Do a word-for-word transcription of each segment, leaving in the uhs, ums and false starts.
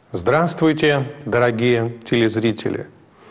Здравствуйте, дорогие телезрители!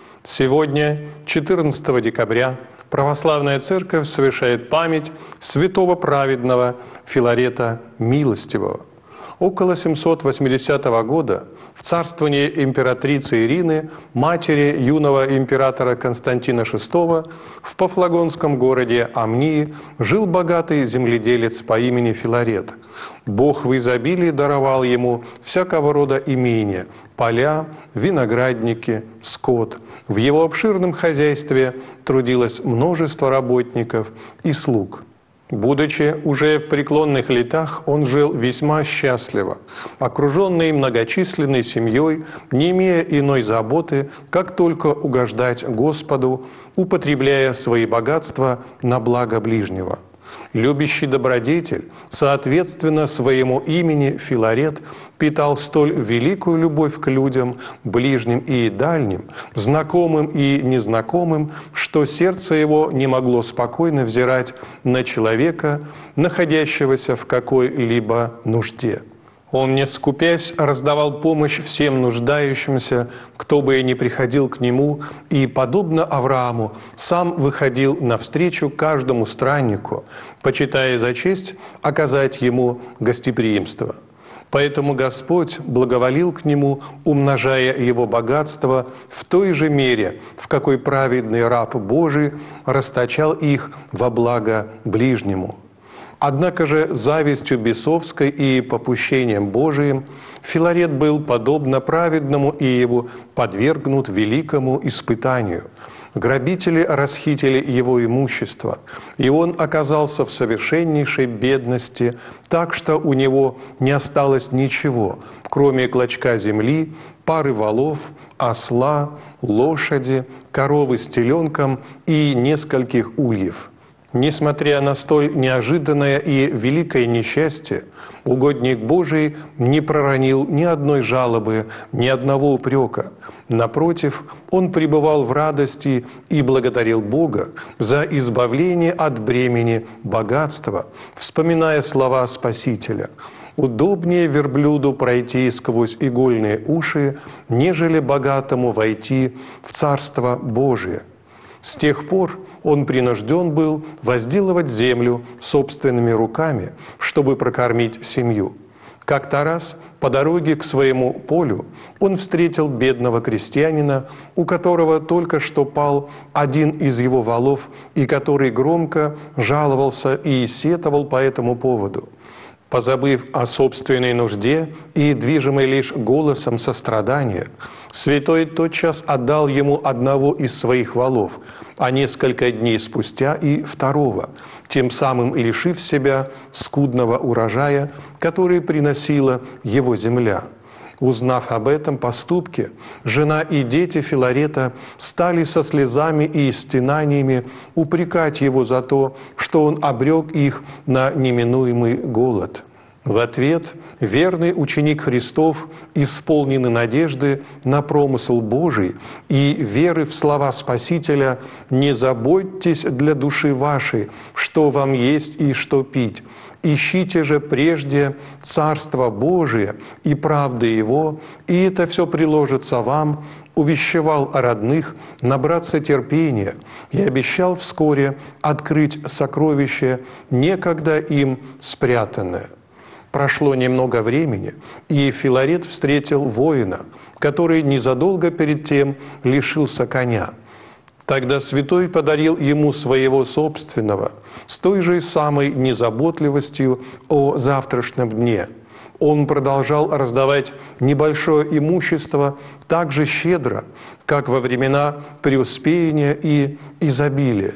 Сегодня, четырнадцатого декабря, Православная Церковь совершает память святого праведного Филарета Милостивого. Около семьсот восьмидесятого года в царствовании императрицы Ирины, матери юного императора Константина шестого, в пафлагонском городе Амнии жил богатый земледелец по имени Филарет. Бог в изобилии даровал ему всякого рода имения, поля, виноградники, скот. В его обширном хозяйстве трудилось множество работников и слуг. Будучи уже в преклонных летах, он жил весьма счастливо, окруженный многочисленной семьей, не имея иной заботы, как только угождать Господу, употребляя свои богатства на благо ближнего. Любящий добродетель, соответственно своему имени Филарет, питал столь великую любовь к людям, ближним и дальним, знакомым и незнакомым, что сердце его не могло спокойно взирать на человека, находящегося в какой-либо нужде. Он, не скупясь, раздавал помощь всем нуждающимся, кто бы и ни приходил к нему, и, подобно Аврааму, сам выходил навстречу каждому страннику, почитая за честь оказать ему гостеприимство. Поэтому Господь благоволил к нему, умножая его богатство в той же мере, в какой праведный раб Божий расточал их во благо ближнему. Однако же завистью бесовской и попущением Божиим Филарет был, подобно праведному Иеву, подвергнут великому испытанию. Грабители расхитили его имущество, и он оказался в совершеннейшей бедности, так что у него не осталось ничего, кроме клочка земли, пары волов, осла, лошади, коровы с теленком и нескольких ульев. Несмотря на столь неожиданное и великое несчастье, угодник Божий не проронил ни одной жалобы, ни одного упрека. Напротив, он пребывал в радости и благодарил Бога за избавление от бремени богатства, вспоминая слова Спасителя: «Удобнее верблюду пройти сквозь игольные уши, нежели богатому войти в Царство Божие». С тех пор он принужден был возделывать землю собственными руками, чтобы прокормить семью. Как-то раз по дороге к своему полю он встретил бедного крестьянина, у которого только что пал один из его волов, и который громко жаловался и сетовал по этому поводу. Позабыв о собственной нужде и движимый лишь голосом сострадания, святой тотчас отдал ему одного из своих волов, а несколько дней спустя и второго, тем самым лишив себя скудного урожая, который приносила его земля. Узнав об этом поступке, жена и дети Филарета стали со слезами и стенаниями упрекать его за то, что он обрек их на неминуемый голод. В ответ верный ученик Христов, исполненный надежды на промысл Божий и веры в слова Спасителя: «Не заботьтесь для души вашей, что вам есть и что пить. Ищите же прежде Царство Божие и правды Его, и это все приложится вам», увещевал родных набраться терпения и обещал вскоре открыть сокровище, некогда им спрятанное. Прошло немного времени, и Филарет встретил воина, который незадолго перед тем лишился коня. Тогда святой подарил ему своего собственного, с той же самой незаботливостью о завтрашнем дне. Он продолжал раздавать небольшое имущество так же щедро, как во времена преуспеяния и изобилия.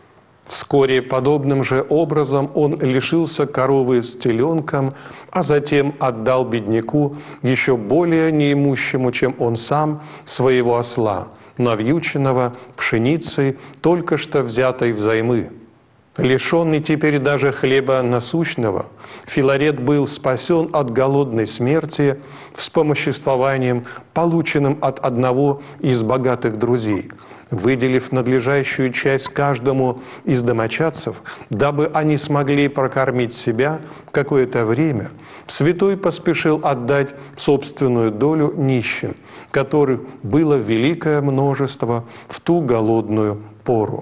Вскоре подобным же образом он лишился коровы с теленком, а затем отдал бедняку, еще более неимущему, чем он сам, своего осла, навьюченного пшеницей, только что взятой взаймы. Лишенный теперь даже хлеба насущного, Филарет был спасен от голодной смерти вспомоществованием, полученным от одного из богатых друзей, выделив надлежащую часть каждому из домочадцев, дабы они смогли прокормить себя какое-то время, святой поспешил отдать собственную долю нищим, которых было великое множество в ту голодную пору.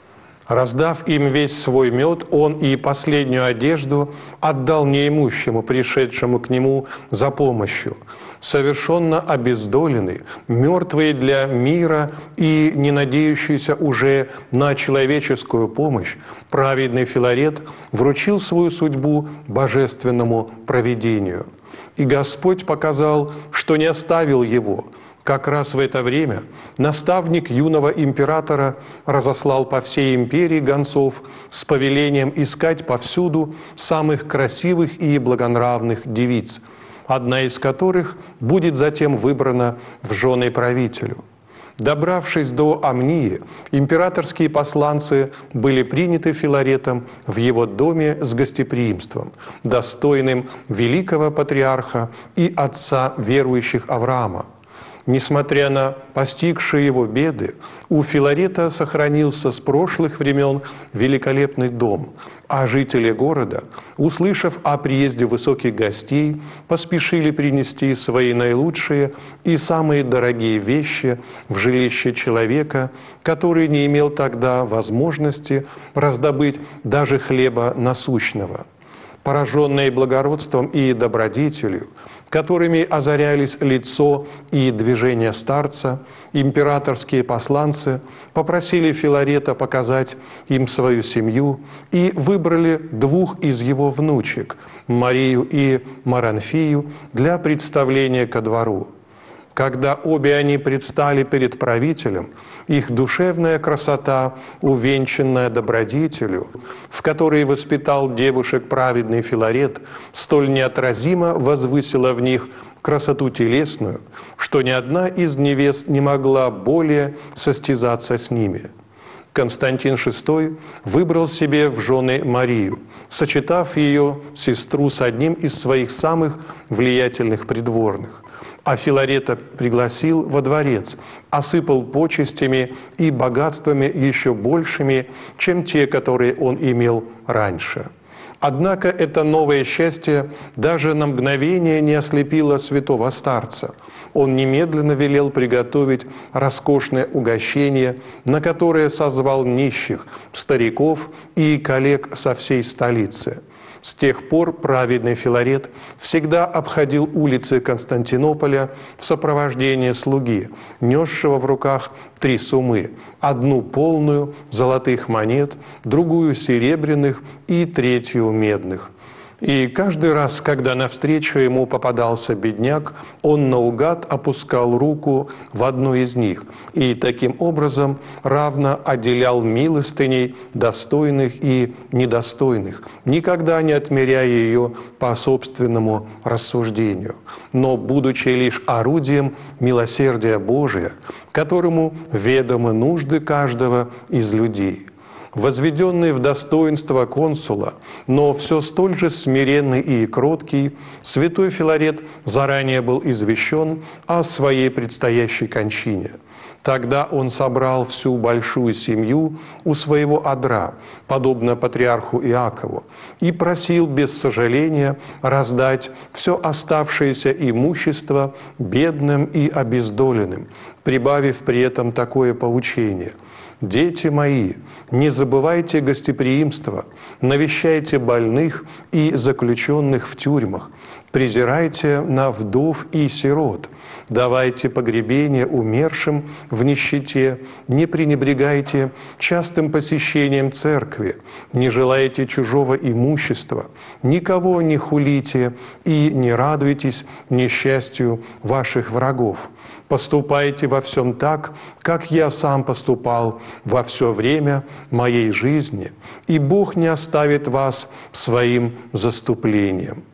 Раздав им весь свой мед, он и последнюю одежду отдал неимущему, пришедшему к нему за помощью. Совершенно обездоленный, мертвый для мира и не надеющийся уже на человеческую помощь, праведный Филарет вручил свою судьбу божественному провидению. И Господь показал, что не оставил его. Как раз в это время наставник юного императора разослал по всей империи гонцов с повелением искать повсюду самых красивых и благонравных девиц, одна из которых будет затем выбрана в жены правителю. Добравшись до Амнии, императорские посланцы были приняты Филаретом в его доме с гостеприимством, достойным великого патриарха и отца верующих Авраама. Несмотря на постигшие его беды, у Филарета сохранился с прошлых времен великолепный дом, а жители города, услышав о приезде высоких гостей, поспешили принести свои наилучшие и самые дорогие вещи в жилище человека, который не имел тогда возможности раздобыть даже хлеба насущного. Пораженные благородством и добродетелью, которыми озарялись лицо и движение старца, императорские посланцы попросили Филарета показать им свою семью и выбрали двух из его внучек, Марию и Маранфию, для представления ко двору. Когда обе они предстали перед правителем, их душевная красота, увенчанная добродетелью, в которой воспитал девушек праведный Филарет, столь неотразимо возвысила в них красоту телесную, что ни одна из невест не могла более состязаться с ними. Константин шестой выбрал себе в жены Марию, сочетав ее сестру с одним из своих самых влиятельных придворных. А Филарета пригласил во дворец, осыпал почестями и богатствами еще большими, чем те, которые он имел раньше. Однако это новое счастье даже на мгновение не ослепило святого старца. Он немедленно велел приготовить роскошное угощение, на которое созвал нищих, стариков и коллег со всей столицы. С тех пор праведный Филарет всегда обходил улицы Константинополя в сопровождении слуги, несшего в руках три суммы, одну полную золотых монет, другую серебряных и третью медных. И каждый раз, когда навстречу ему попадался бедняк, он наугад опускал руку в одну из них и таким образом равно отделял милостыней достойных и недостойных, никогда не отмеряя ее по собственному рассуждению, но будучи лишь орудием милосердия Божия, которому ведомы нужды каждого из людей. Возведенный в достоинство консула, но все столь же смиренный и кроткий, святой Филарет заранее был извещен о своей предстоящей кончине. Тогда он собрал всю большую семью у своего одра, подобно патриарху Иакову, и просил без сожаления раздать все оставшееся имущество бедным и обездоленным, прибавив при этом такое поучение: «Дети мои, не забывайте гостеприимства, навещайте больных и заключенных в тюрьмах, презирайте на вдов и сирот, давайте погребение умершим в нищете, не пренебрегайте частым посещением церкви, не желайте чужого имущества, никого не хулите и не радуйтесь несчастью ваших врагов. Поступайте во всем так, как я сам поступал во все время моей жизни, и Бог не оставит вас своим заступлением».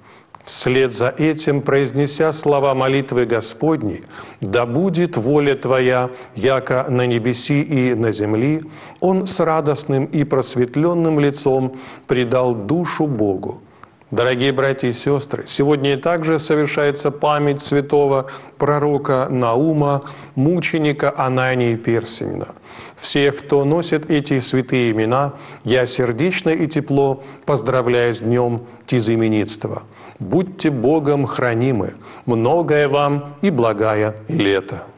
Вслед за этим, произнеся слова молитвы Господней, «Да будет воля Твоя, яко на небеси и на земли», он с радостным и просветленным лицом предал душу Богу. Дорогие братья и сестры, сегодня также совершается память святого пророка Наума, мученика Анании Персинина. Всех, кто носит эти святые имена, я сердечно и тепло поздравляю с днем тезаименитства. Будьте Богом хранимы, многое вам и благая лето.